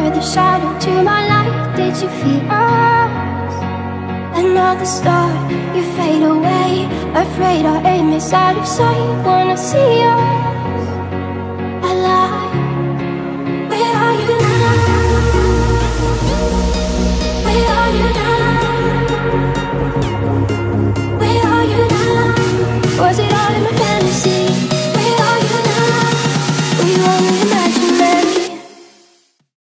you're the shadow to my light. Did you feel us? Another start, you fade away. Afraid our aim is out of sight. Wanna see us